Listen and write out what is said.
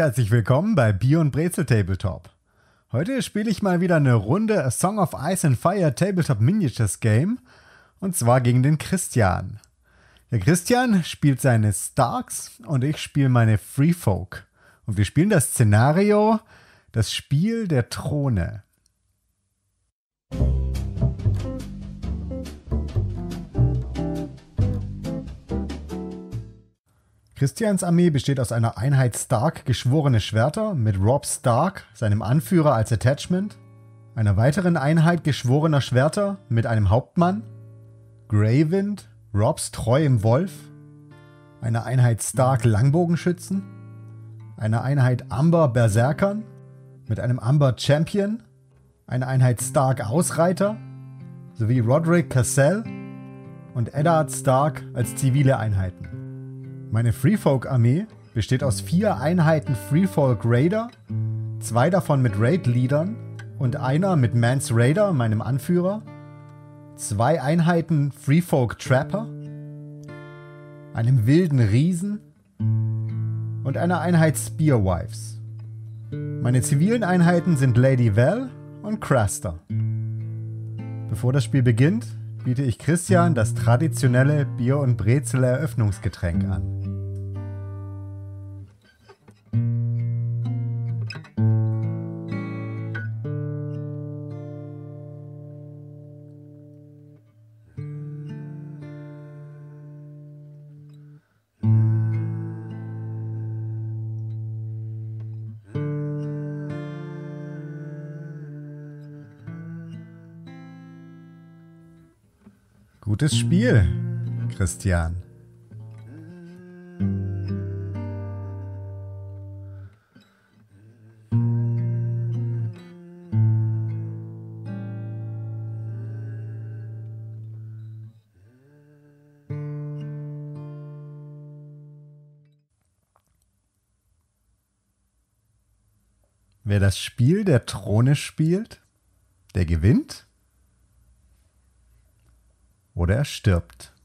herzlich willkommen bei Bier und Brezel Tabletop. Heute spiele ich mal wieder eine Runde A Song of Ice and Fire Tabletop Miniatures Game und zwar gegen den Christian. Der Christian spielt seine Starks und ich spiele meine Free Folk. Und wir spielen das Szenario Das Spiel der Throne. Christians Armee besteht aus einer Einheit Stark geschworene Schwerter mit Robb Stark, seinem Anführer als Attachment, einer weiteren Einheit geschworener Schwerter mit einem Hauptmann, Greywind, Robbs treuem Wolf, einer Einheit Stark Langbogenschützen, einer Einheit Amber Berserkern mit einem Amber Champion, eine Einheit Stark Ausreiter sowie Roderick Cassell und Eddard Stark als zivile Einheiten. Meine Freefolk-Armee besteht aus 4 Einheiten Freefolk Raider, 2 davon mit Raid-Leadern und einer mit Mance Raider, meinem Anführer, 2 Einheiten Freefolk Trapper, einem wilden Riesen und einer Einheit Spearwives. Meine zivilen Einheiten sind Lady Val und Craster. Bevor das Spiel beginnt, biete ich Christian das traditionelle Bier- und Brezel-Eröffnungsgetränk an. Gutes Spiel, Christian. Wer das Spiel der Throne spielt, der gewinnt oder er stirbt.